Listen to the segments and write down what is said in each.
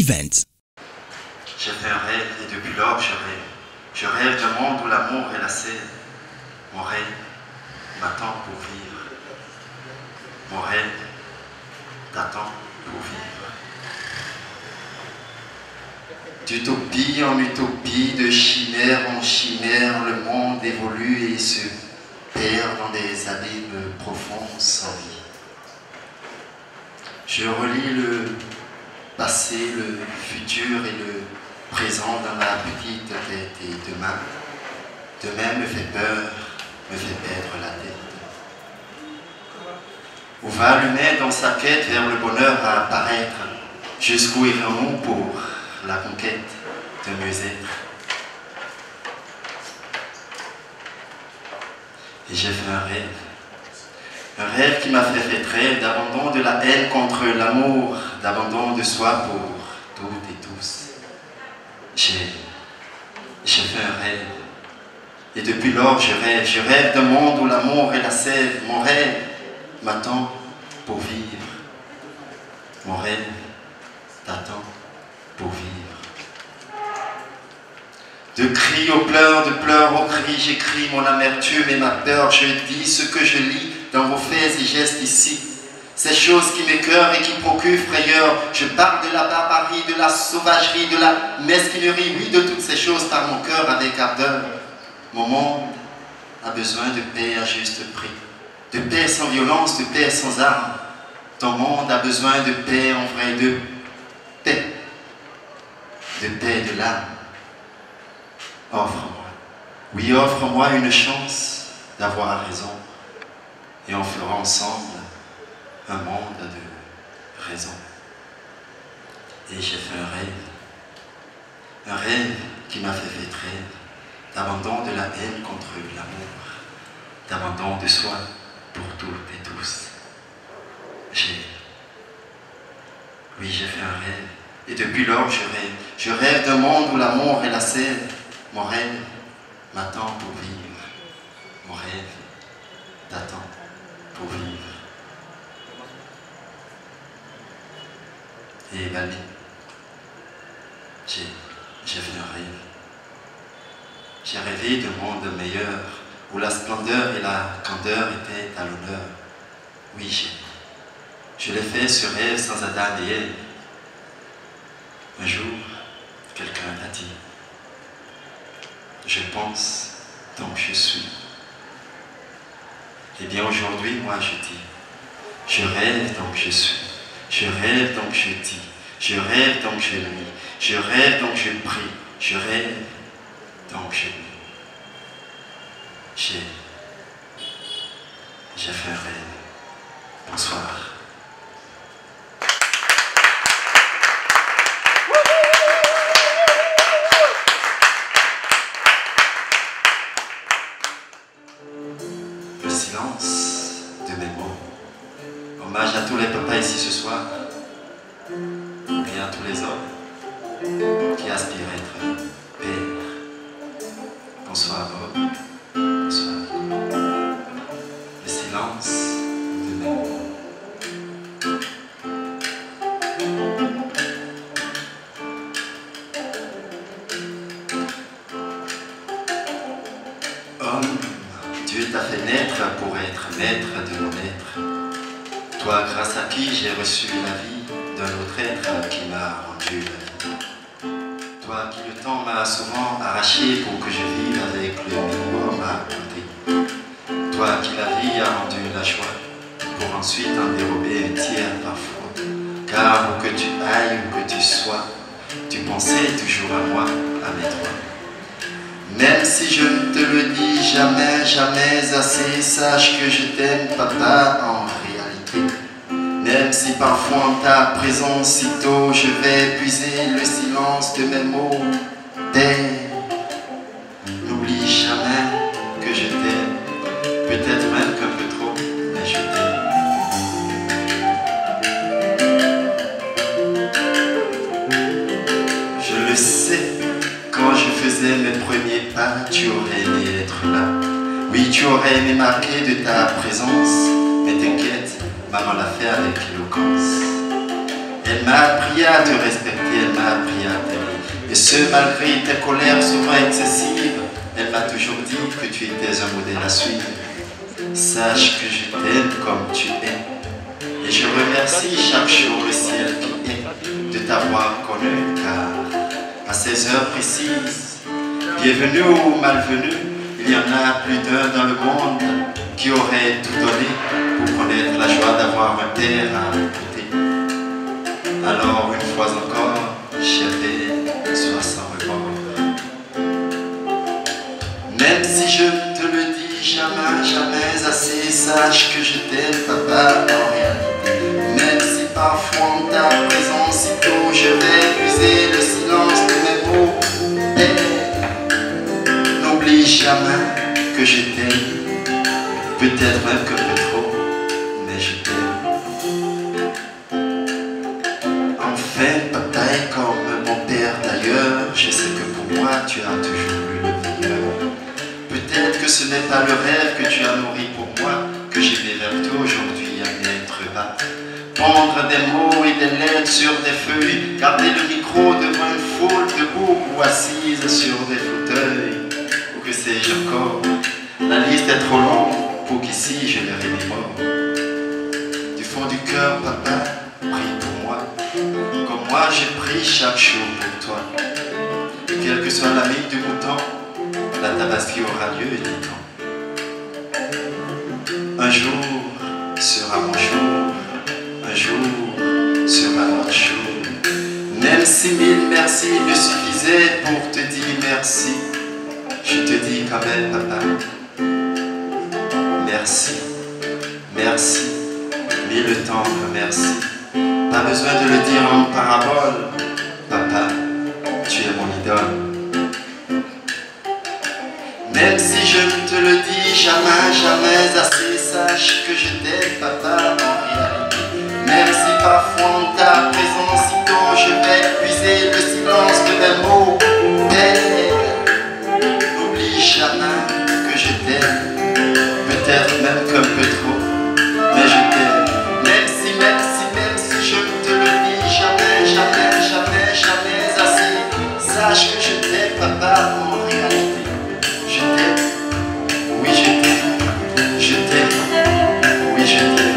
Events. J'ai fait un rêve et depuis lors je rêve. Je rêve d'un monde où l'amour est la sève. Mon rêve m'attend pour vivre. Mon rêve t'attend pour vivre. D'utopie en utopie, de chimère en chimère, le monde évolue et se perd dans des abîmes profonds sans vie. Je relis le passé, le futur et le présent dans ma petite tête et demain me fait peur, me fait perdre la tête. Où va l'humain dans sa quête vers le bonheur à apparaître? Jusqu'où irons-nous pour la conquête de mieux-être? Et j'ai fait un rêve qui m'a fait rêve d'abandon de la haine contre l'amour, d'abandon de soi pour toutes et tous. J'ai fait un rêve. Et depuis lors, je rêve d'un monde où l'amour est la sève. Mon rêve m'attend pour vivre. Mon rêve t'attend pour vivre. De cris aux pleurs, de pleurs aux cris, j'écris mon amertume et ma peur. Je dis ce que je lis dans vos faits et gestes ici. Ces choses qui m'écœurent et qui procurent frayeur. Je parle de la barbarie, de la sauvagerie, de la mesquinerie, oui, de toutes ces choses par mon cœur avec ardeur. Mon monde a besoin de paix à juste prix, de paix sans violence, de paix sans armes. Ton monde a besoin de paix en vrai, de paix de l'âme. Offre-moi, oui, offre-moi une chance d'avoir raison, et on fera ensemble un monde de raison. Et j'ai fait un rêve qui m'a fait rêve, d'abandon de la haine contre l'amour, d'abandon de soi pour toutes et tous. Oui, j'ai fait un rêve, et depuis lors je rêve d'un monde où l'amour est la sève. Mon rêve m'attend pour vivre, mon rêve t'attend pour vivre. Et Bali, j'ai fait un rêve. J'ai rêvé d'un monde meilleur, où la splendeur et la candeur étaient à l'honneur. Oui, je l'ai fait ce rêve sans Adam et Ève. Un jour, quelqu'un a dit, je pense, donc je suis. Eh bien aujourd'hui, moi je dis, je rêve donc je suis. Je rêve donc je dis. Je rêve donc je lis. Je rêve donc je prie. Je rêve donc je lis. J'ai fait un rêve. Bonsoir. Le silence de mes mots. Hommage à tous les papas ici ce soir, et à tous les hommes qui aspirent à être pères. Bonsoir Bob. Bonsoir. Le silence de mes mots. Homme, Dieu t'a fait naître pour être maître de nos maîtres. Toi, grâce à qui j'ai reçu la vie d'un autre être qui m'a rendu la vie. Toi qui le temps m'a souvent arraché pour que je vive avec le minimum à côté. Toi qui la vie a rendu la joie pour ensuite en dérober un tiers parfois. Car où que tu ailles, où que tu sois, tu pensais toujours à moi, à mes droits. Même si je ne te le dis jamais, jamais assez, sache que je t'aime, papa, en réalité. Même si parfois en ta présence si tôt, je vais puiser le silence de mes mots. Père, n'oublie jamais que je t'aime, peut-être même qu'un peu trop, mais je t'aime. Je le sais. Quand je faisais mes premiers pas, tu aurais aimé être là. Oui, tu aurais aimé marquer de ta présence. Mais t'inquiète, maman l'a fait avec éloquence. Elle m'a appris à te respecter, elle m'a appris à t'aimer. Et ce, malgré tes colères souvent excessives, elle m'a toujours dit que tu étais un modèle à suivre. Sache que je t'aime comme tu es. Et je remercie chaque jour le ciel qui est de t'avoir connu, car à ces heures précises, bienvenue ou malvenue, il y en a plus d'un dans le monde qui aurait tout donné pour connaître la joie d'avoir un père à côté. Alors, une fois encore, chérie, sois sans remords. Même si je te le dis jamais, jamais assez, sache que je t'aime, papa, en réalité. Même si parfois en ta présence, si tôt, je vais puiser le silence de mes mots. N'oublie jamais que je t'aime, peut-être même que peu trop, mais je t'aime. Enfin, papa est comme mon père d'ailleurs, je sais que pour moi tu as toujours eu le meilleur. Peut-être que ce n'est pas le rêve que tu as nourri pour moi, que j'ai mis vers toi aujourd'hui à m'être bas. Pondre des mots et des lettres sur des feuilles, garder le micro devant une foule debout ou assise sur des fauteuils, ou que sais-je encore. La liste est trop longue pour qu'ici je les remémore. Du fond du cœur, papa, prie pour moi, comme moi j'ai pris chaque jour pour toi. Et quelle que soit la mine du mouton, la tabaski aura lieu, dit-on. Un jour sera mon jour, un jour sera notre jour. Même si mille merci me suffisaient pour te dire merci, je te dis quand même, papa, merci, merci, mille tendre merci. Pas besoin de le dire en parabole, papa, tu es mon idole. Même si je ne te le dis jamais, jamais assez, sache que je t'aime, papa, en réalité. Même si parfois en ta présence, si tôt, je vais puiser le silence de mes mots. N'oublie jamais que je t'aime, peut-être même qu'un peu trop, mais je t'aime. Même si je ne te le dis jamais, jamais, jamais, jamais assez, sache que je t'aime, papa, en réalité. Je t'aime, oui je t'aime, je t'aime, oui je t'aime.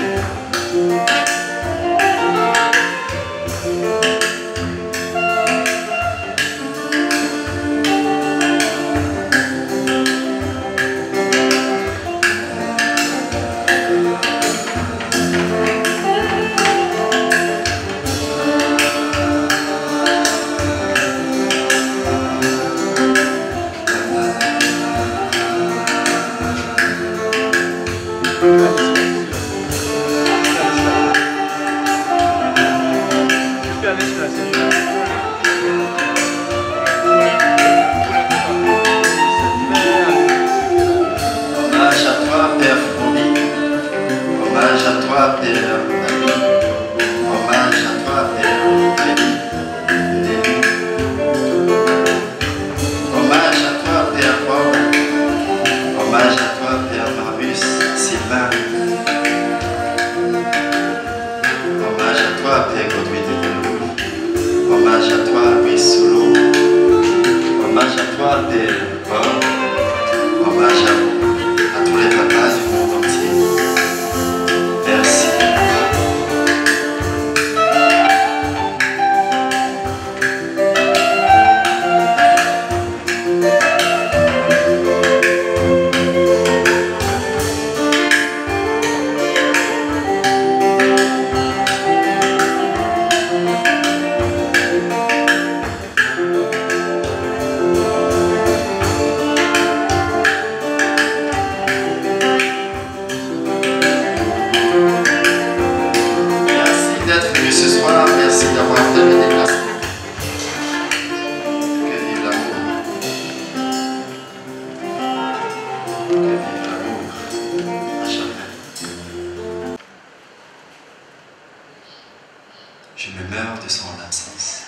Je me meurs de son absence.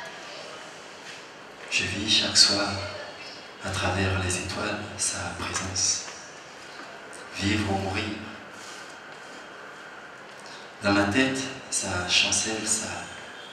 Je vis chaque soir, à travers les étoiles, sa présence. Vivre ou mourir. Dans ma tête, ça chancelle, ça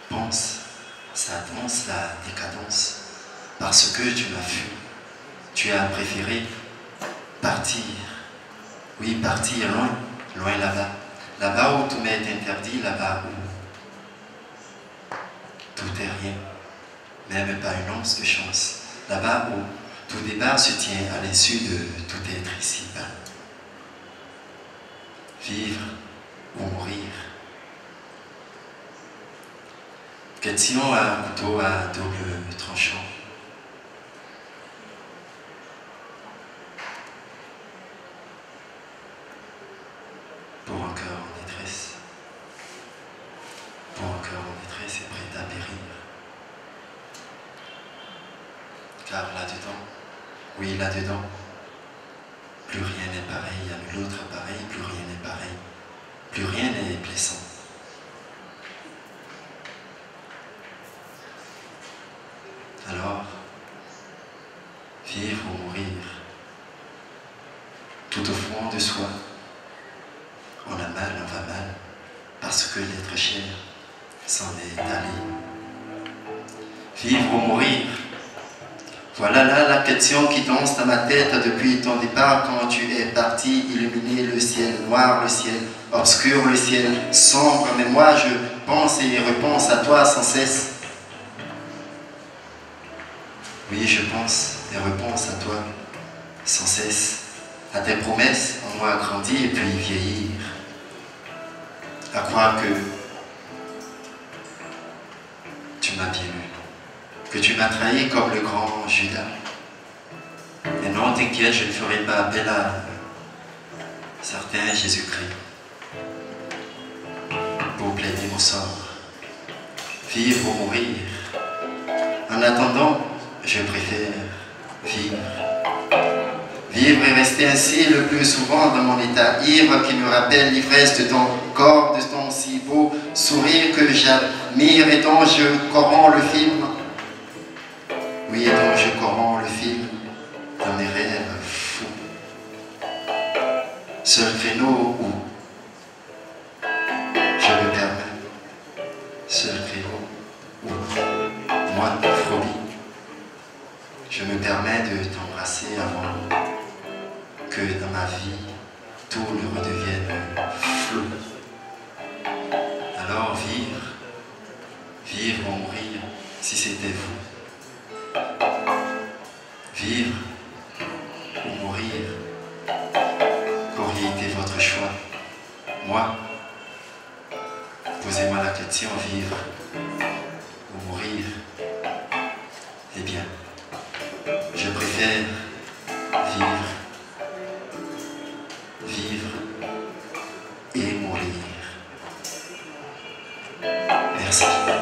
pense, ça danse la décadence, parce que tu m'as fui, tu as préféré partir, oui, partir loin, loin là-bas, là-bas où tout m'est interdit, là-bas où tout est rien, même pas une once de chance, là-bas où tout débat se tient à l'insu de tout être ici-bas. Vivre ou mourir. Question à un couteau à double tranchant. Pour un cœur en détresse. Pour un cœur en détresse et prêt à périr. Car là-dedans, oui, là-dedans, plus rien n'est pareil à nul autre pareil, plus rien n'est pareil, plus rien n'est plaisant. Alors, vivre ou mourir, tout au fond de soi, on a mal, on va mal, parce que l'être cher s'en est allé. Vivre ou mourir, voilà là la question qui danse dans ma tête depuis ton départ quand tu es parti illuminer le ciel noir, le ciel obscur, le ciel sombre. Mais moi je pense et repense à toi sans cesse. Oui, je pense et repense à toi sans cesse, à tes promesses en moi grandir et puis vieillir. À croire que tu m'as bien eu, que tu m'as trahi comme le grand Judas. Et non, t'inquiète, je ne ferai pas appel à certains Jésus-Christ pour plaider mon sort. Vivre ou mourir. En attendant, je préfère vivre. Vivre et rester ainsi le plus souvent dans mon état ivre qui me rappelle l'ivresse de ton corps, de ton si beau sourire que j'admire et dont je corromps le film. Oui, et dont je corromps le film dans mes rêves fous. Seul créneau où je me permets, seul créneau où moi, phobie, je me permets de t'embrasser avant que dans ma vie, tout ne redevienne flou. Alors vivre ou mourir, si c'était vous. Vivre ou mourir, qu'aurait été votre choix? Moi, posez-moi la question, vivre ou mourir. Eh bien, je préfère vivre et mourir. Merci.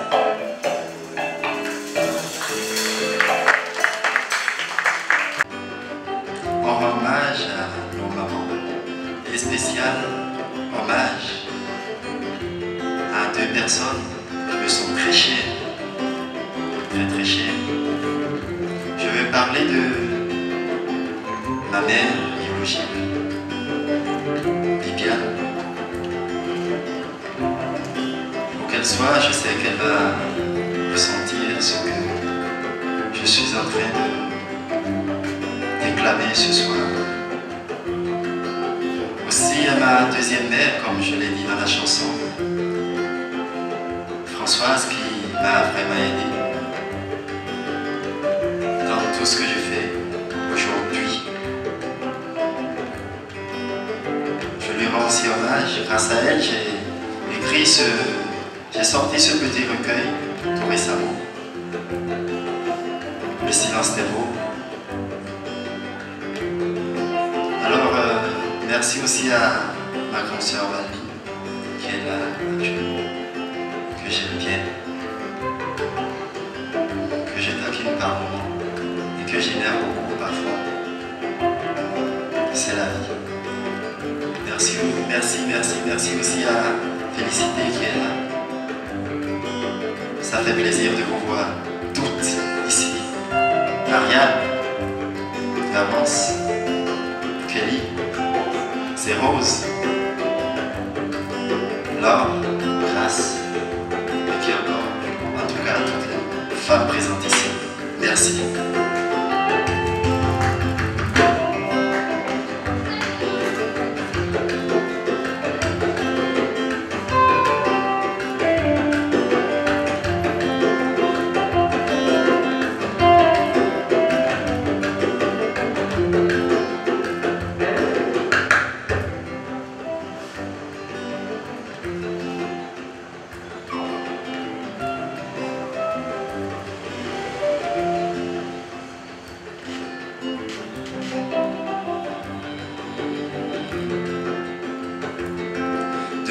On rend hommage à nos mamans et spécial hommage à deux personnes qui me sont très chères, très très chères. Je veux parler de ma mère biologique, Viviane. Où qu'elle soit, je sais qu'elle va ressentir ce que je suis en train de déclamer ce soir. Aussi à ma deuxième mère, comme je l'ai dit dans la chanson, Françoise, qui m'a vraiment aidé dans tout ce que je fais aujourd'hui. Je lui rends aussi hommage. Grâce à elle, j'ai sorti ce petit recueil tout récemment. Le silence des mots. Alors, merci aussi à ma grande sœur Valmy, qui est là actuellement, que j'aime bien, que je taquine par moments et que j'énerve beaucoup parfois. C'est la vie. Merci aussi à Félicité qui est là. Ça fait plaisir de vous voir toutes ici. Ariane, Avance, Kelly, c'est Rose, Laure, Grâce et Pierre-Paul.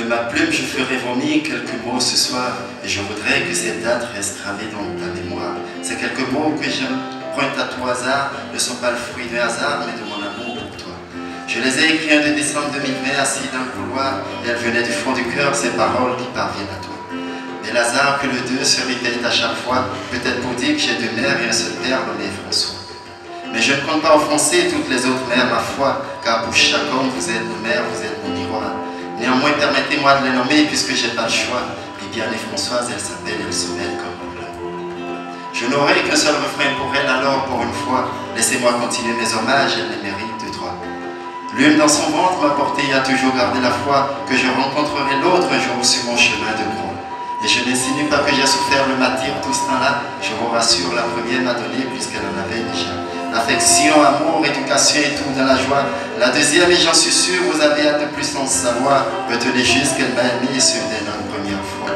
De ma plume, je ferai vomir quelques mots ce soir, et je voudrais que cette date reste gravée dans ta mémoire. Ces quelques mots que je pointe à tout hasard ne sont pas le fruit du hasard, mais de mon amour pour toi. Je les ai écrits un 2 décembre 2020, assis dans le couloir, et elles venaient du fond du cœur, ces paroles qui parviennent à toi. Mais l'hasard que le 2 se répète à chaque fois, peut-être pour dire que j'ai deux mères et un seul père nommé François. Mais je ne compte pas offenser toutes les autres mères, ma foi, car pour chaque homme, vous êtes nos mères, vous êtes mon miroir. Néanmoins, permettez-moi de les nommer puisque j'ai pas le choix. Et bien, les Françoises, elles s'appellent, elles se mêlent comme pour l'heure. Je n'aurai qu'un seul refrain pour elles, alors pour une fois, laissez-moi continuer mes hommages, elles les méritent de droit. L'une dans son ventre m'a porté et a toujours gardé la foi que je rencontrerai l'autre jour sur mon chemin de croix. Et je n'insinue pas que j'ai souffert le martyre tout ce temps-là, je vous rassure, la première m'a donné puisqu'elle en avait déjà. Affection, amour, éducation et tout dans la joie. La deuxième, et j'en suis sûr, vous avez hâte de plus en savoir. Retenez juste qu'elle m'a aimé sur notre première fois.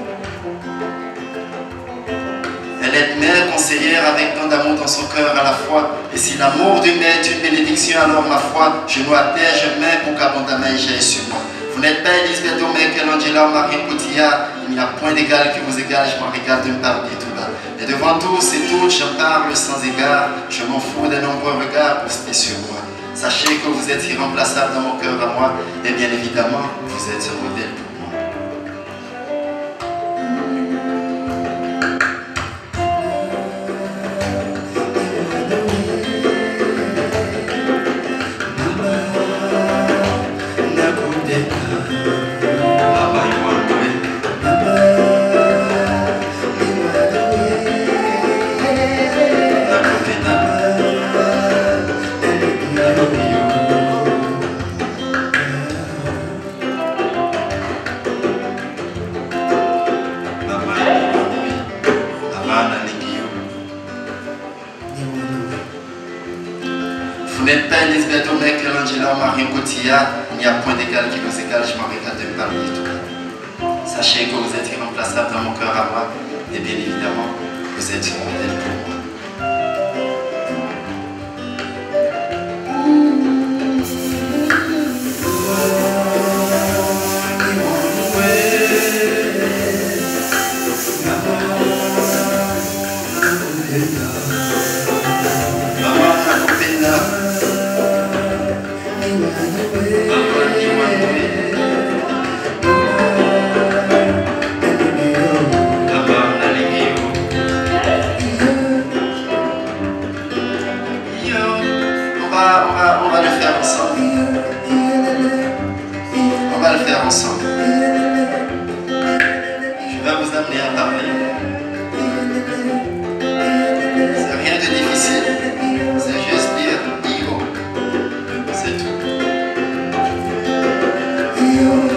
Elle est mère conseillère avec tant d'amour dans son cœur à la fois. Et si l'amour d'une mère est une bénédiction, alors ma foi, je nous terre, je mets pour qu'abondamment j'aille sur moi. Vous n'êtes pas Elisabeth Domergue, Angela ou Marie Cotillard. Il n'y a point d'égal qui vous égale, je m'en régale de me parler tout bas. Et devant tous et toutes, je parle sans égard. Je m'en fous des nombreux regards postés sur moi. Sachez que vous êtes irremplaçable dans mon cœur à moi. Et bien évidemment, vous êtes un modèle pour moi. Vous n'êtes pas Elisabeth Domergue, Angela ou Marie Cotillard. Il n'y a point d'égal qui vous égale, je m'en régale de me parler tout. Sachez que vous êtes irremplaçable dans mon cœur à moi. Et bien évidemment, vous êtes un modèle pour moi. On va le faire ensemble. On va le faire ensemble. Je vais vous amener à parler. C'est rien de difficile. C'est juste dire Io. C'est tout. Io.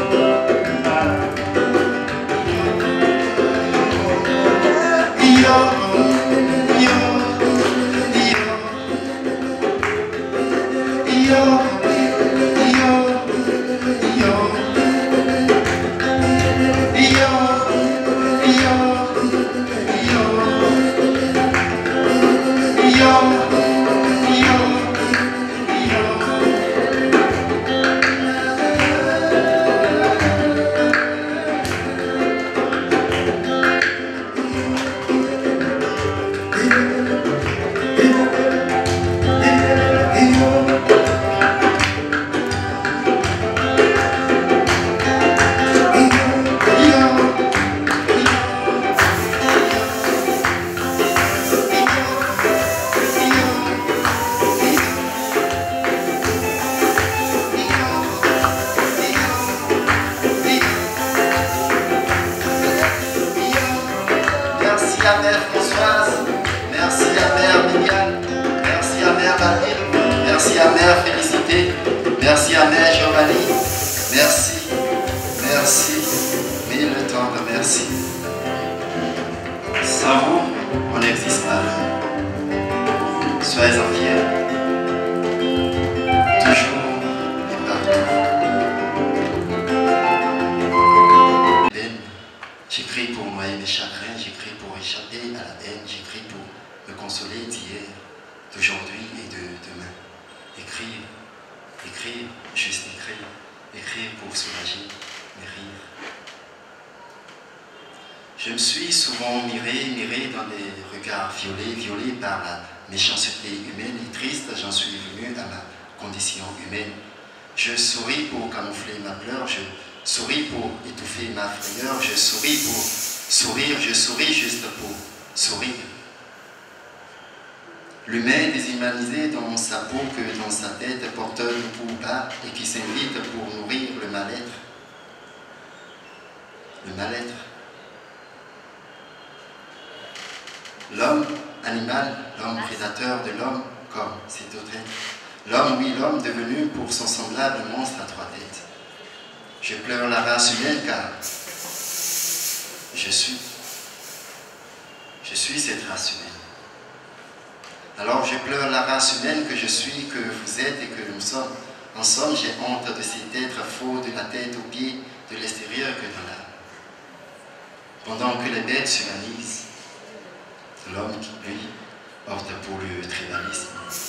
Merci à Mère Françoise, merci à Mère Mégane, merci à Mère Valérie, merci à Mère Félicité, merci à Mère Giovanni, merci, merci, mille tendres merci. Sans vous, on n'existe pas. Soyez-en fiers, toujours et partout. J'écris pour noyer mes chagrins, j'écris pour échapper à la haine, j'écris pour me consoler d'hier, d'aujourd'hui et de demain. Écrire, écrire, juste écrire, écrire pour soulager mes rides. Je me suis souvent miré dans des regards violés par la méchanceté humaine et triste, j'en suis venu à ma condition humaine. Je souris pour camoufler ma peur, je souris pour étouffer ma frayeur, je souris pour sourire, je souris juste pour sourire. L'humain déshumanisé dans sa peau que dans sa tête, porteur de coups bas et qui s'invite pour nourrir le mal-être. Le mal-être. L'homme animal, l'homme prédateur de l'homme, comme cet autre être. L'homme, oui, l'homme devenu pour son semblable monstre à trois têtes. Je pleure la race humaine car je suis cette race humaine. Alors je pleure la race humaine que je suis, que vous êtes et que nous sommes. En somme, j'ai honte de cet être faux de la tête aux pieds, de l'extérieur que de l'âme. Pendant que les bêtes s'humanisent, l'homme qui, lui, opte pour le tribalisme.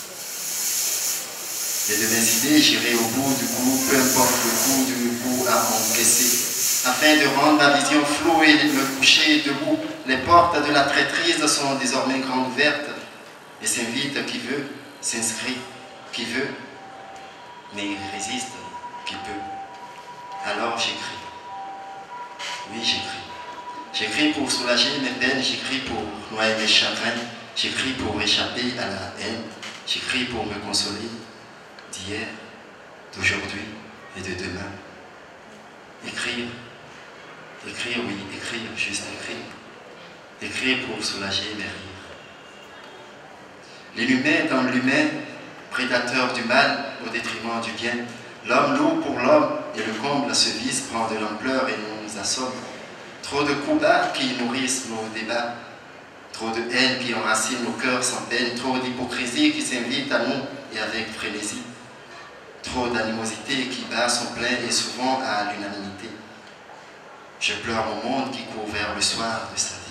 Et de mes idées, j'irai au bout du coup, peu importe le coup à encaisser, afin de rendre ma vision floue et de me coucher debout. Les portes de la traîtrise sont désormais grandes ouvertes, et s'invite qui veut, s'inscrit qui veut, mais il résiste qui peut. Alors j'écris. Oui, j'écris. J'écris pour soulager mes peines, j'écris pour noyer mes chagrins, j'écris pour échapper à la haine, j'écris pour me consoler d'hier, d'aujourd'hui et de demain. Écrire, oui, écrire, juste écrire. Écrire pour soulager mes rires. L'inhumain dans l'humain, prédateur du mal au détriment du bien. L'homme lourd pour l'homme et le comble ce vice prend de l'ampleur et nous assomme. Trop de coups bas qui nourrissent nos débats. Trop de haine qui enracine nos cœurs sans peine. Trop d'hypocrisie qui s'invite à nous et avec frénésie. Trop d'animosité qui bat son plein et souvent à l'unanimité. Je pleure mon monde qui court vers le soir de sa vie.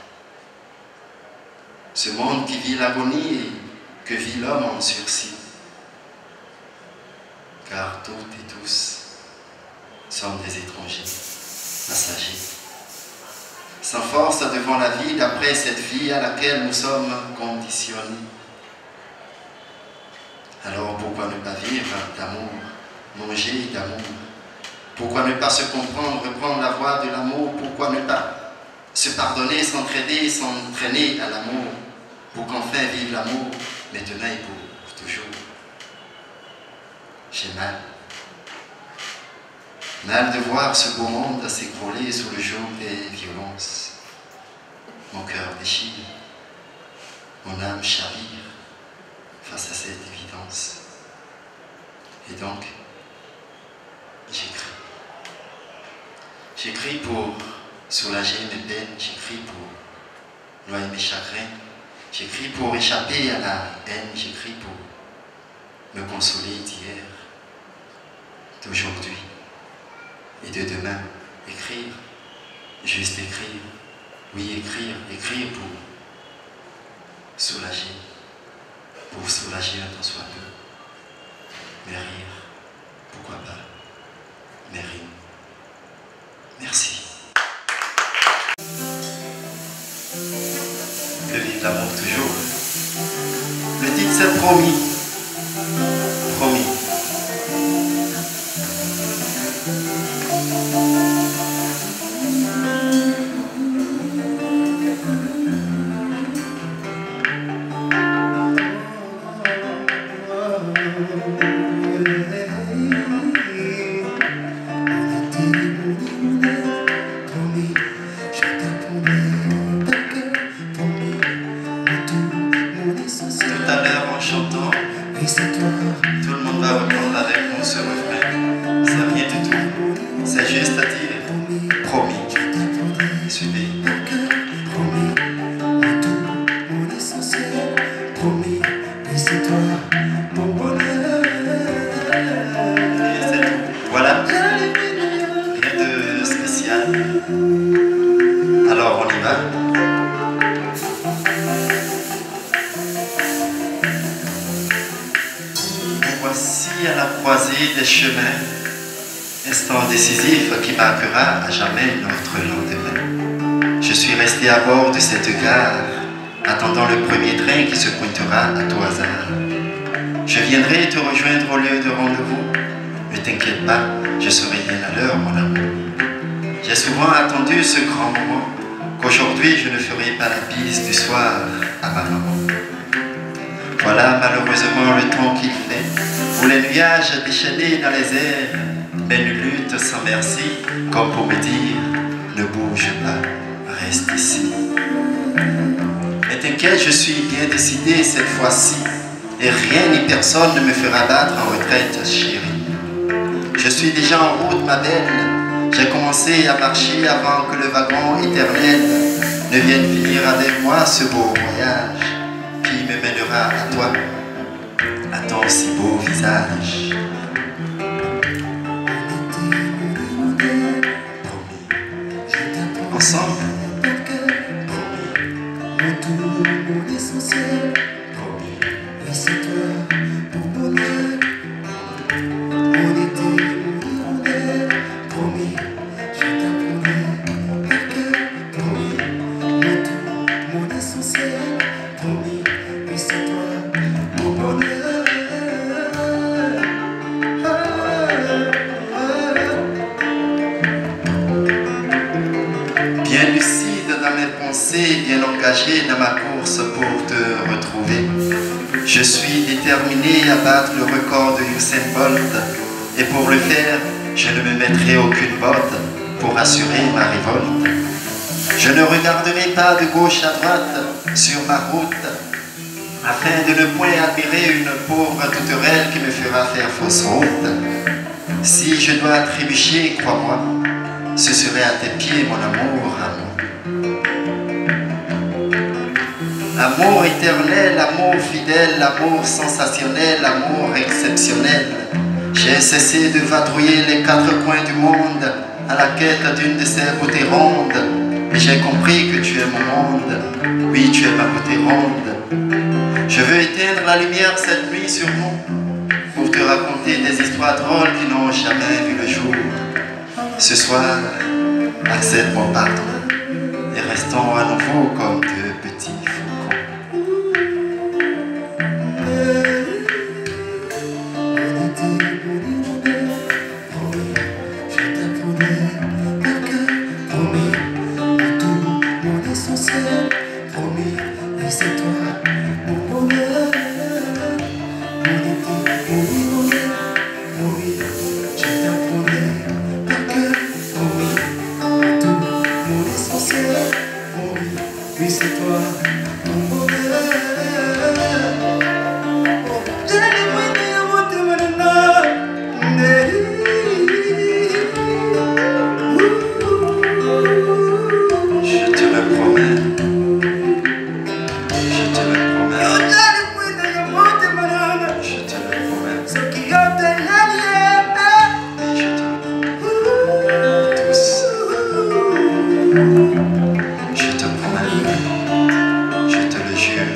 Ce monde qui vit l'agonie et que vit l'homme en sursis. Car toutes et tous sommes des étrangers, passagers. Sans force devant la vie d'après cette vie à laquelle nous sommes conditionnés. Alors pourquoi ne pas vivre d'amour, manger d'amour? Pourquoi ne pas se comprendre, reprendre la voie de l'amour? Pourquoi ne pas se pardonner, s'entraider, s'entraîner à l'amour, pour qu'enfin vive l'amour, maintenant et pour toujours. J'ai mal. Mal de voir ce beau monde s'écrouler sous le joug des violences. Mon cœur déchire, mon âme chavire face à cette évidence. Et donc, j'écris. J'écris pour soulager mes peines, j'écris pour noyer mes chagrins, j'écris pour échapper à la haine, j'écris pour me consoler d'hier, d'aujourd'hui et de demain. Écrire, juste écrire, oui écrire pour soulager un tant soit peu, mais rire, pourquoi pas, mais rire. Merci. Que vive l'amour toujours. Le titre c'est Promis. Promis. Tout le monde va reprendre avec nous ce refrain. C'est rien du tout. C'est juste à dire promis. Suivez. Promis, tout mon essentiel. Promis, et c'est toi mon bonheur. Et c'est tout. Voilà. Rien de spécial. Alors on y va. Voici à la croisée des chemins, instant décisif qui marquera à jamais notre lendemain. Je rester à bord de cette gare, attendant le premier train qui se pointera à tout hasard. Je viendrai te rejoindre au lieu de rendez-vous. Ne t'inquiète pas, je serai bien à l'heure, mon amour. J'ai souvent attendu ce grand moment, qu'aujourd'hui je ne ferai pas la bise du soir à ma maman. Voilà malheureusement le temps qu'il fait, où les nuages déchaînés dans les airs mènent une lutte sans merci, comme pour me dire, ne bouge pas, reste ici. Mais t'inquiète, je suis bien décidé cette fois-ci, et rien ni personne ne me fera battre en retraite, chérie. Je suis déjà en route, ma belle. J'ai commencé à marcher avant que le wagon éternel ne vienne finir avec moi ce beau voyage qui me mènera à toi, à ton si beau visage. Ensemble, mon essentiel, oui c'est toi mon bonheur. On était hirondelle, promis, je t'apprendrai par cœur, promis, mon tout, mon essentiel, promis, oui c'est toi mon bonheur. bien lucide dans mes pensées, bien engagé dans ma course pour te retrouver. Je suis déterminé à battre le record de Usain Bolt, et pour le faire, je ne me mettrai aucune botte pour assurer ma révolte. Je ne regarderai pas de gauche à droite sur ma route, afin de ne point admirer une pauvre touterelle qui me fera faire fausse route. Si je dois trébucher, crois-moi, ce serait à tes pieds, mon amour, amour. Amour éternel, amour fidèle, amour sensationnel, amour exceptionnel. J'ai cessé de vadrouiller les quatre coins du monde à la quête d'une de ces beautés rondes. Et j'ai compris que tu es mon monde. Oui, tu es ma beauté ronde. Je veux éteindre la lumière cette nuit sur nous pour te raconter des histoires drôles qui n'ont jamais vu le jour. Ce soir, accepte mon pardon et restons à nouveau comme deux petits faucons. On était mon hirondelle, promis, je t'apprendrai par cœur, promis, mon tout, mon essentiel, promis, oui c'est toi mon bonheur. On était mon hirondelle, promis, je t'apprendrai par cœur, promis, mon tout, mon essentiel, promis, oui c'est toi mon bonheur. Je te le promets, je te le promets, je te le promets, et je te le promets, tous. Je te promets, je te le jure.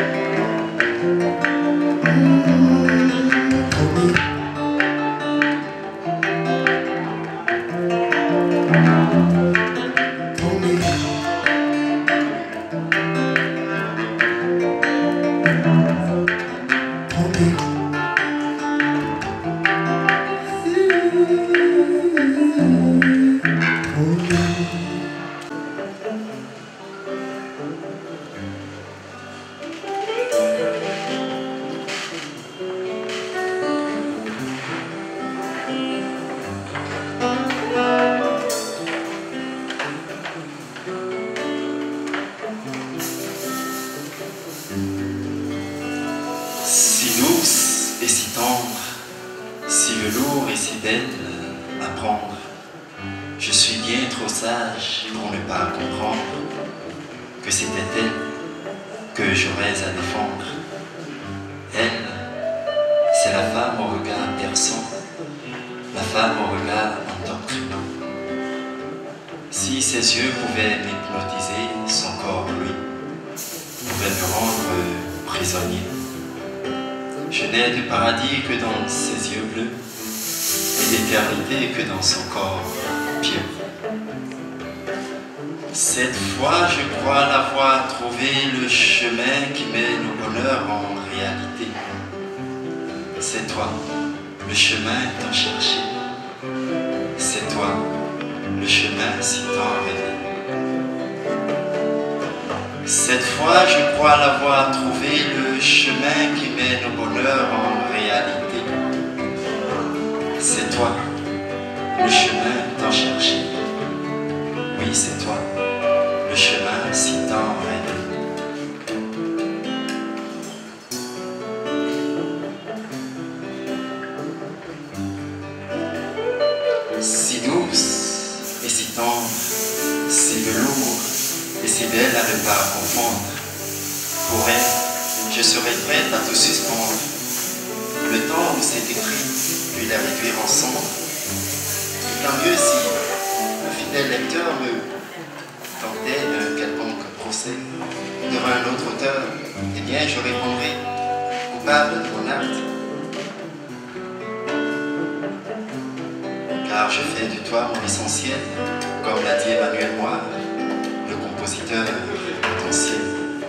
Si douce et si tendre, si velours et si belle à prendre, je suis bien trop sage pour ne pas comprendre que c'était elle que j'aurais à défendre. Elle, c'est la femme au regard perçant, la femme au regard endoctrinant. Si ses yeux pouvaient m'hypnotiser, son corps, lui, pouvait me rendre prisonnier. Je n'ai de paradis que dans ses yeux bleus, et d'éternité que dans son corps pieux. Cette fois, je crois l'avoir trouvé, le chemin qui mène au bonheur en réalité. C'est toi, le chemin tant cherché. C'est toi, le chemin si tant rêvé. Cette fois, je crois l'avoir trouvé, le chemin qui mène au bonheur en réalité. C'est toi, le chemin tant cherché. Oui, c'est toi, le chemin si tant rêvé. Si douce et si tendre, si velours et si belle à ne pas confondre. Pour elle, je serai prête à tout suspendre. Le temps où c'est écrit, puis la réduire en cendres. Et tant mieux si un fidèle lecteur me tentait d'un quelconque procès devant un autre auteur, eh bien je répondrai coupable de mon acte. Car je fais de toi mon essentiel, comme l'a dit Emmanuel Moir, le compositeur potentiel.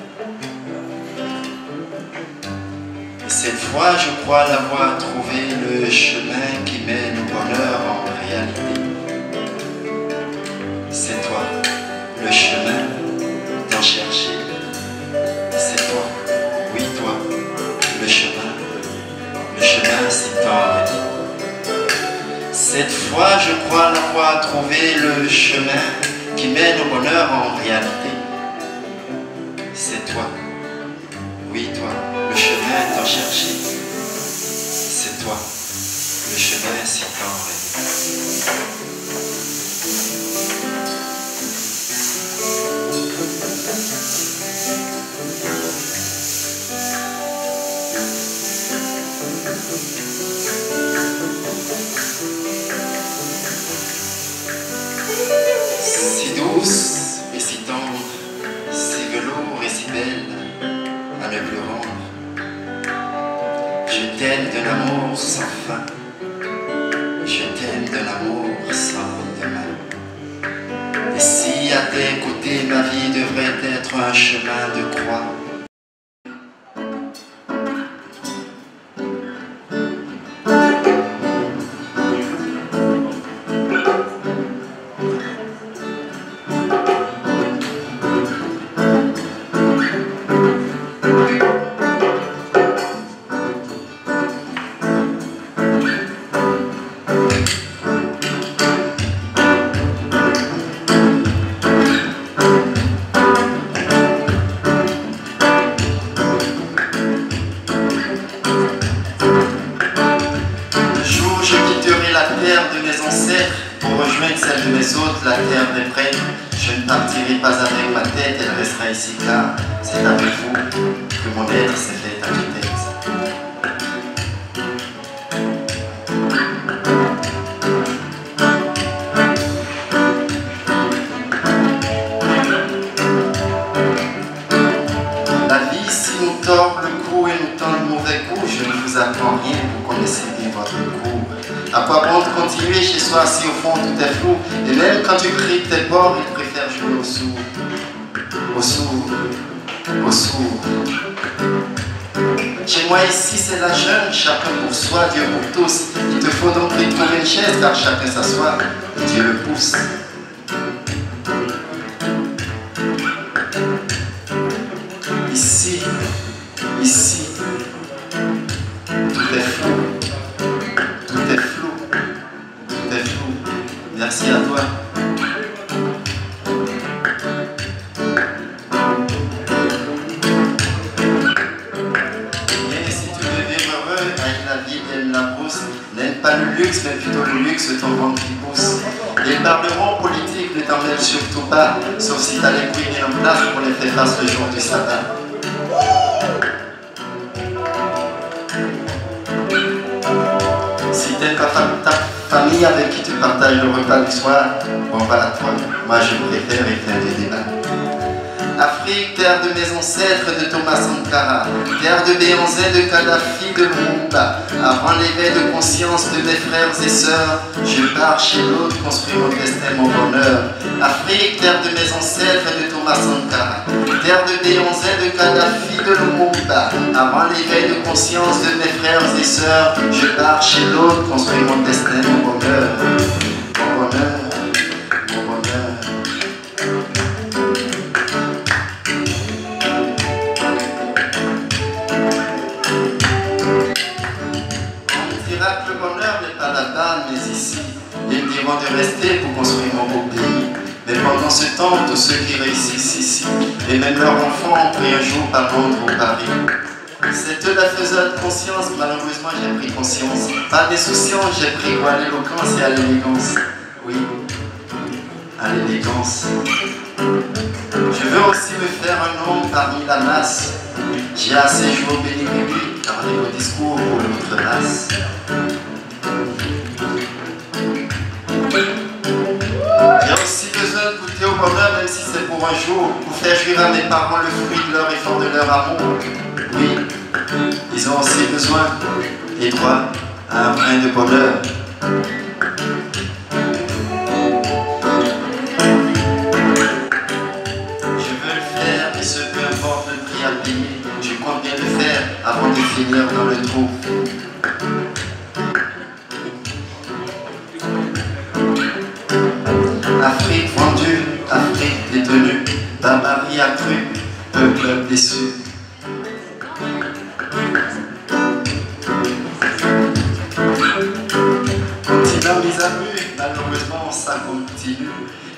Et cette fois, je crois l'avoir trouvé, le chemin qui mène au bonheur en réalité. C'est toi, le chemin tant cherché. C'est toi, oui toi, le chemin si tant rêvé. Cette fois, je crois l'avoir trouvé, le chemin qui mène au bonheur en réalité. C'est toi, oui toi, le chemin tant cherché. C'est toi, le chemin si tant rêvé. Si douce et si tendre, si velours et si belle à ne plus rendre. Je t'aime d'un amour sans fin, je t'aime d'un amour sans demain. Et si à tes côtés ma vie devrait être un chemin de croix, de mes ancêtres pour rejoindre celle de mes hôtes, la terre des prêtres. Je ne partirai pas avec ma tête, elle restera ici car c'est avec vous que mon être s'est fait à tue-tête. La vie, si nous tord le cou et nous tend le mauvais coup, je ne vous apprends rien, vous connaissez bien votre cours. À quoi bon de continuer chez soi si au fond tout est flou? Et même quand tu cries tes bords, ils préfèrent jouer au sourd. Au sourd, au sourd. Chez moi ici c'est la jeune, chacun pour soi, Dieu pour tous. Il te faut donc lui trouver une chaise car chacun s'assoit et Dieu le pousse. Ici, ici, tout est flou. Tout est flou, tout est flou. Merci à toi. Et si tu veux vivre heureux avec la vie et la brousse, n'aime pas le luxe, mais plutôt le luxe de ton ventre qui pousse. Et le parlement politique ne t'emmène surtout pas, sauf si t'as les couilles mis en place pour les faire face le jour du sabbat. Si t'es ta famille avec qui tu partages le repas du soir, bon voilà toi, moi je préfère éteindre des débats. Afrique, terre de mes ancêtres, de Thomas Sankara, terre de Béanzé, de Kadhafi, de Lumumba. Avant l'éveil de conscience de mes frères et sœurs, je pars chez l'autre construire mon destin, mon bonheur. Afrique, terre de mes ancêtres, de Thomas Sankara, terre de Béanzé, de Kadhafi, de Lumumba. Avant l'éveil de conscience de mes frères et sœurs, je pars chez l'autre construire mon destin, mon bonheur. Mon bonheur, mon bonheur. Le bonheur n'est pas là-bas, mais ici. Ils me diront de rester pour construire mon beau pays. Mais pendant ce temps, tous ceux qui réussissent ici, et même leurs enfants, ont pris un jour par Londres ou Paris. C'est eux la faiseur de conscience, malheureusement j'ai pris conscience. Pas d'insouciance, j'ai pris goût à l'éloquence et à l'élégance. Oui, à l'élégance. Je veux aussi me faire un nom parmi la masse. J'ai assez joué au béni-béni, car les beaux discours pour l'autre race. J'ai aussi besoin de goûter au bonheur, même si c'est pour un jour, pour faire jouir à mes parents le fruit de leur effort, de leur amour. Oui, ils ont aussi besoin et droit à un brin de bonheur. Je veux le faire, et ce peu importe le prix à payer. Je compte bien le faire avant de finir dans le trou. Afrique vendue, Afrique détenue, barbarie accrue, peuple déçu. Continent mis à nu, malheureusement ça continue,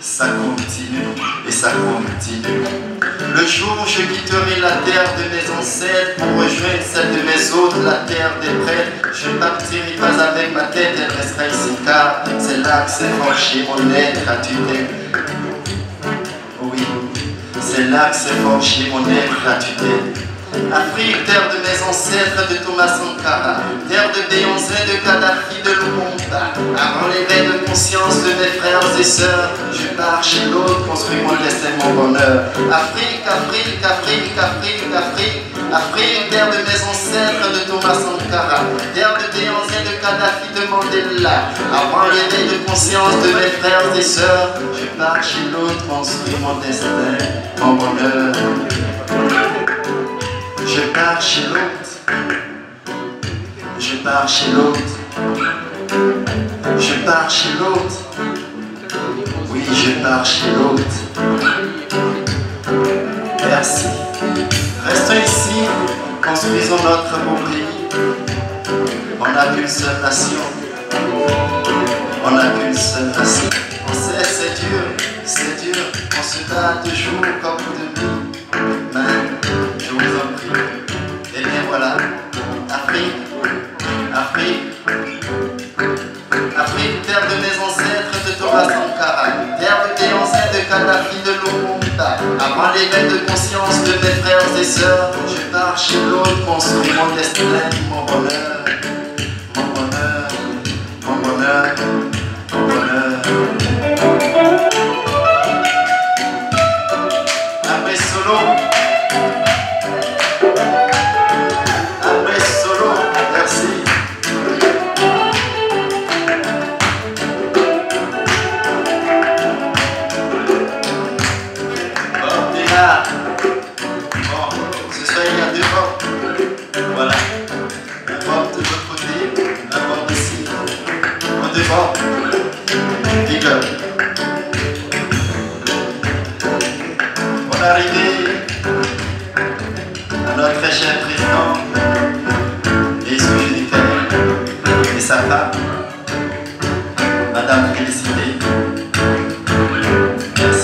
et ça continue. Le jour où je quitterai la terre de mes ancêtres pour rejoindre celle de mes autres, la terre des prêtres, je ne partirai pas avec ma tête, elle restera ici car c'est là que s'est forgé mon être à tutelle. Oui, c'est là que s'est forgé mon être à tutelle. Afrique, terre de mes ancêtres, de Thomas Sankara, terre de Béanzé, de Kadhafi, de Lumumba. Avant l'éveil de conscience de mes frères et sœurs, je pars chez l'autre, construire mon destin, mon bonheur. Afrique, Afrique, Afrique, Afrique, Afrique, Afrique, terre de mes ancêtres, de Thomas Sankara, terre de Béanzé, de Kadhafi, de Mandela. Avant l'éveil de conscience de mes frères et sœurs, je pars chez l'autre, construire mon destin, mon bonheur. Je pars chez l'autre, je pars chez l'autre, je pars chez l'autre, oui je pars chez l'autre. Merci. Restons ici, construisons notre beau pays. On n'a qu'une seule nation, on n'a qu'une seule nation. On sait c'est dur, on se bat de jour comme de nuit. Mais je vous en prie. Et bien voilà, Afrique, Afrique, Afrique, terre de mes ancêtres, de Thomas Sankara, terre de Béanzé, de Kadhafi, de Lumumba. Avant l'éveil de conscience de mes frères et sœurs, je pars chez l'autre, construire mon destin, mon bonheur, mon bonheur, mon bonheur, mon bonheur. Après solo. Voilà, un bord de l'autre côté, un bord ici, en deux bords, big up. On est arrivé à notre cher président et sous-génitaire et sa femme, Madame Félicité. Merci.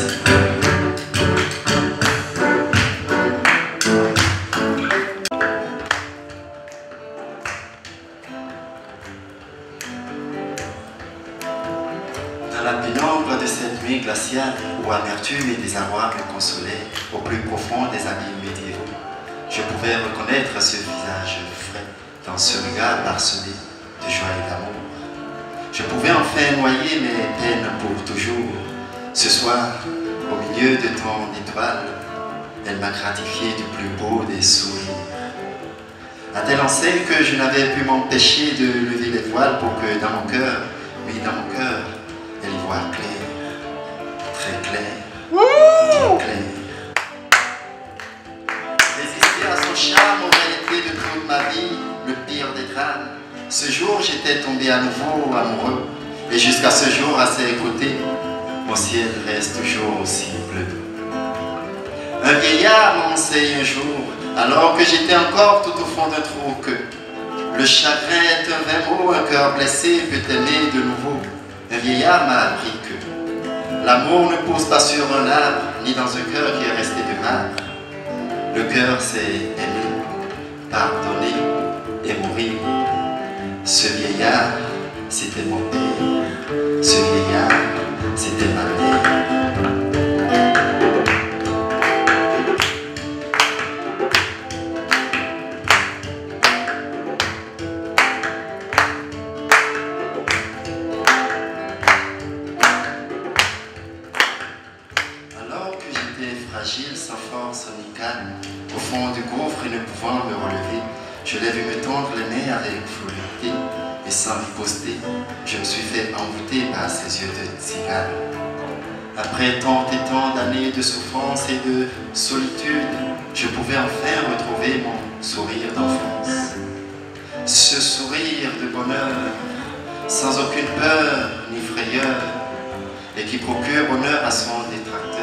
Dans la pénombre de cette nuit glaciale où amertume et désarroi me consolaient au plus profond des abîmes médiévaux, je pouvais reconnaître ce visage frais dans ce regard parsemé de joie et d'amour. Je pouvais enfin noyer mes peines pour toujours. Ce soir, au milieu de ton étoile, Elle m'a gratifié du plus beau des sourires. À telle enseigne que je n'avais pu m'empêcher de lever les voiles pour que dans mon cœur, oui dans mon cœur, elle y voit clair, très clair, clair. Résister à son charme aurait été de toute ma vie le pire des drames. Ce jour, j'étais tombé à nouveau amoureux, et jusqu'à ce jour, à ses côtés, mon ciel reste toujours aussi bleu. Un vieillard m'a enseigné un jour, alors que j'étais encore tout au fond d'un trou, que le chagrin est un vain mot, un cœur blessé peut aimer de nouveau. Un vieillard m'a appris que l'amour ne pousse pas sur un arbre, ni dans un cœur qui est resté de marbre. Le cœur, c'est aimer, pardonner et mourir. Ce vieillard, c'était mon père. Ce vieillard, c'était ma mère. Alors que j'étais fragile, sans force ni calme, au fond du gouffre et ne pouvant me relever, je l'ai vu me tendre les mains avec volonté, et sans riposter, je me suis fait envoûter par ses yeux de cigale. Après tant et tant d'années de souffrance et de solitude, je pouvais enfin retrouver mon sourire d'enfance. Ce sourire de bonheur, sans aucune peur ni frayeur, et qui procure bonheur à son détracteur.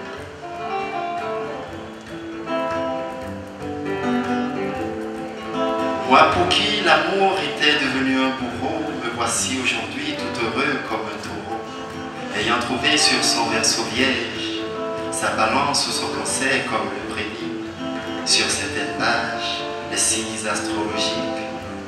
Moi pour qui l'amour était devenu un bourreau, me voici aujourd'hui tout heureux comme un taureau, ayant trouvé sur son berceau vierge sa balance ou son conseil comme le prédit, sur certaines pages, les signes astrologiques.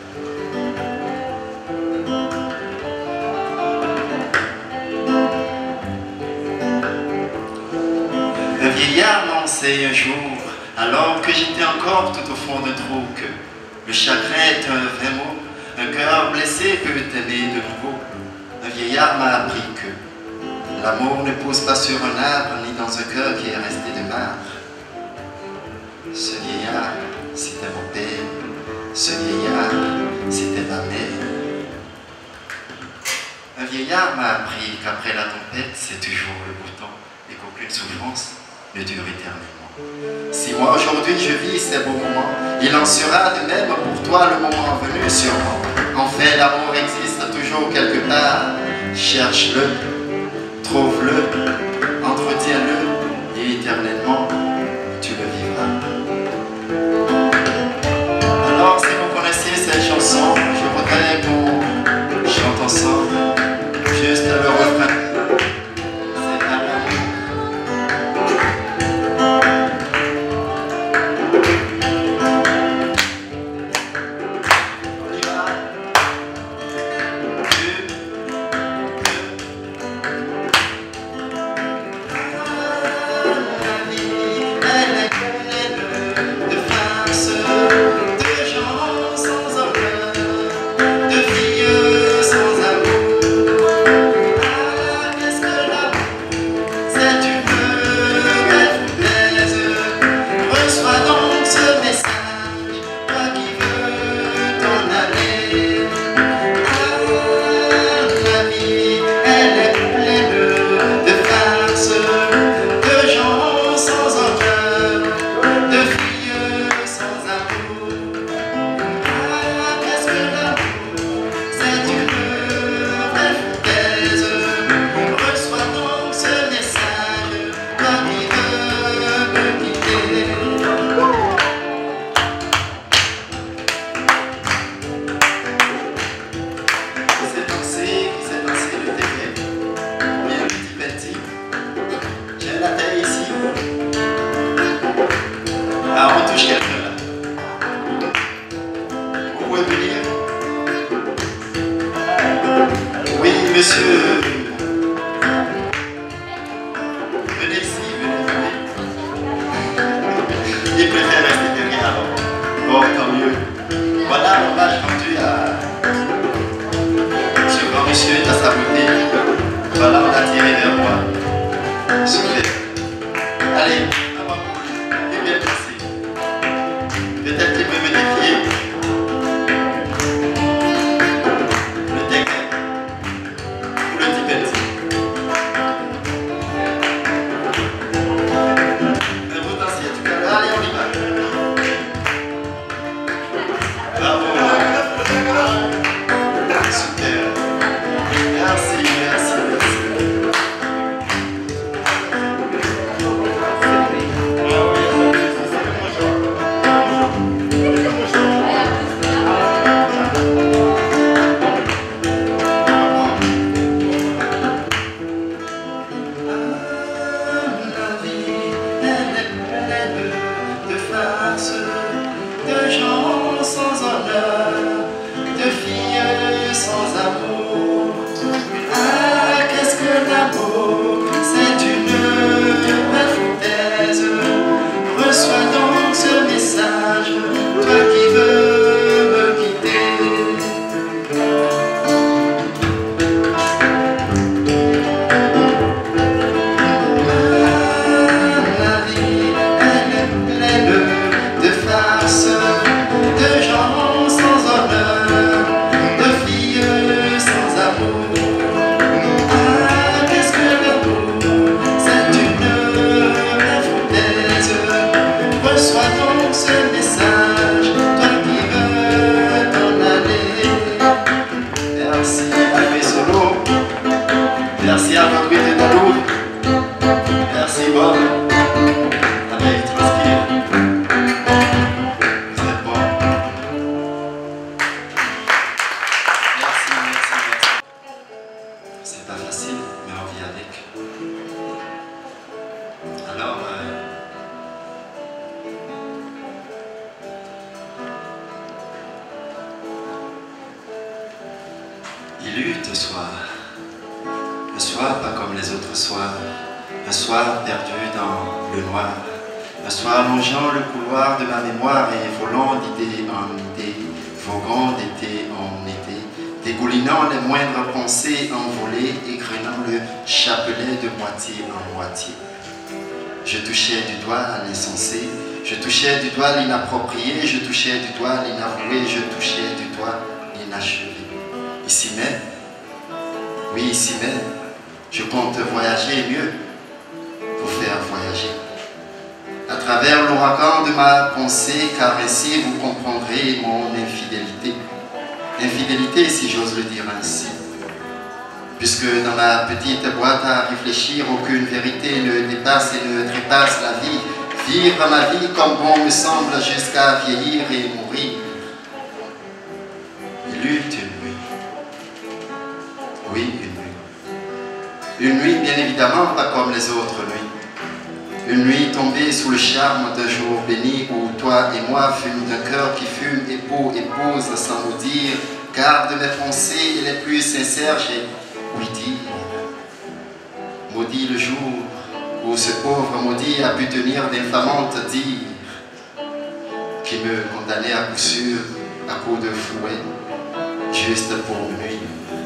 Un vieillard m'a enseigné un jour, alors que j'étais encore tout au fond d'un trou, que le chagrin est un vrai mot, un cœur blessé peut aimer de nouveau. Un vieillard m'a appris que l'amour ne pousse pas sur un arbre, ni dans un cœur qui est resté de marbre. Ce vieillard, c'était mon père. Ce vieillard, c'était ma mère. Un vieillard m'a appris qu'après la tempête, c'est toujours le beau temps, et qu'aucune souffrance ne dure éternellement. Si moi aujourd'hui je vis ces beaux moments, il en sera de même pour toi le moment venu sûrement. En fait, l'amour existe toujours quelque part. Cherche-le, trouve-le, entretiens-le et éternellement tu le vivras. Alors si vous connaissez cette chanson, je voudrais qu'on chante ensemble, juste le refrain. Monsieur, venez ici, venez. Il préfère rester derrière alors. Bon, tant mieux. Voilà l'hommage rendu à ce grand monsieur à sa beauté. Voilà, on l'a tiré vers moi. Super. Allez, à moi. toi. La veille transpire. Vous êtes bon. Merci, merci, merci. C'est pas facile, mais on vit avec. Alors, il eut un soir. Un soir pas comme les autres soirs. Un soir perdu dans le noir. Un soir longeant le couloir de ma mémoire et volant d'idée en idée, voguant d'été en été, dégoulinant les moindres pensées envolées, égrenant le chapelet de moitié en moitié. Je touchais du doigt l'insensé, je touchais du doigt l'inapproprié, je touchais du doigt l'inavoué, je touchais du doigt l'inachevé. Ici même, oui ici même, je compte voyager mieux, vous faire voyager. À travers l'ouragan de ma pensée, car ainsi vous comprendrez mon infidélité. Infidélité, si j'ose le dire ainsi. Puisque dans ma petite boîte à réfléchir, aucune vérité ne dépasse et ne trépasse la vie. Vivre ma vie comme bon me semble jusqu'à vieillir et mourir. Il eut une nuit. Oui, une nuit. Une nuit, bien évidemment, pas comme les autres nuits. Une nuit tombée sous le charme d'un jour béni où toi et moi fûmes d'un cœur qui fume époux, épouse sans nous dire, car de mes pensées les plus sincères, j'ai oui dire. Maudit le jour où ce pauvre maudit a pu tenir d'infamantes dires qui me condamnait à coup sûr, à coup de fouet, juste pour me nuire.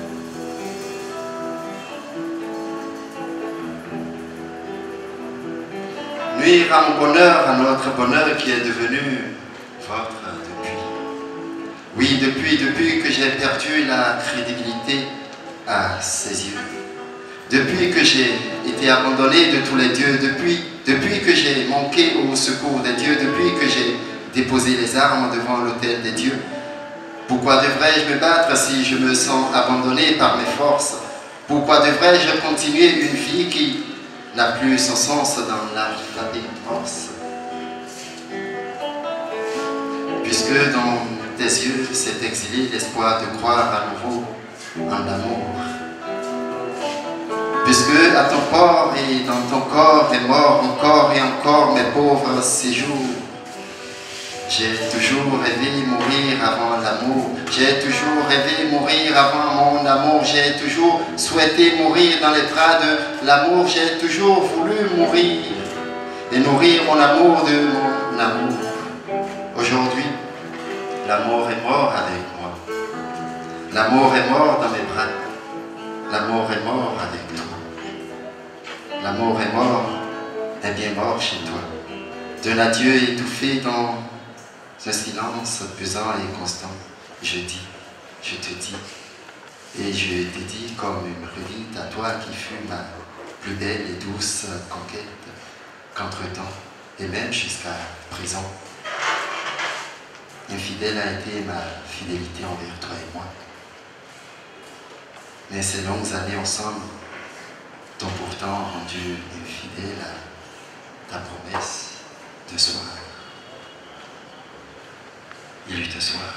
Nuire à mon bonheur, à notre bonheur qui est devenu votre depuis. Oui, depuis que j'ai perdu la crédibilité à ses yeux. Depuis que j'ai été abandonné de tous les dieux, depuis que j'ai manqué au secours des dieux, depuis que j'ai déposé les armes devant l'autel des dieux. Pourquoi devrais-je me battre si je me sens abandonné par mes forces? Pourquoi devrais-je continuer une vie qui n'a plus son sens dans l'alphabet morse? Puisque dans tes yeux s'est exilé l'espoir de croire à nouveau en l'amour. Puisque à ton port et dans ton corps est mort encore et encore mes pauvres séjours. J'ai toujours rêvé mourir avant l'amour. J'ai toujours rêvé mourir avant mon amour. J'ai toujours souhaité mourir dans les bras de l'amour. J'ai toujours voulu mourir et nourrir mon amour de mon amour. Aujourd'hui, l'amour est mort avec moi. L'amour est mort dans mes bras. L'amour est mort avec toi. L'amour est mort, est bien mort chez toi. D'un adieu étouffé dans un silence pesant et constant, je dis, je te dis, et je t'ai dit comme une redite à toi qui fut ma plus belle et douce conquête, qu'entre-temps, et même jusqu'à présent, infidèle a été ma fidélité envers toi et moi. Mais ces longues années ensemble t'ont pourtant rendu infidèle à ta promesse de soir. Il eut un soir.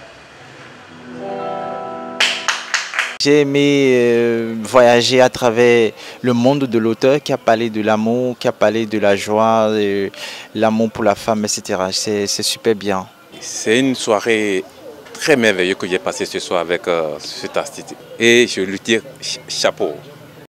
J'ai aimé voyager à travers le monde de l'auteur qui a parlé de l'amour, qui a parlé de la joie, l'amour pour la femme, etc. C'est super bien. C'est une soirée très merveilleuse que j'ai passée ce soir avec cet artiste. Et je lui dis chapeau.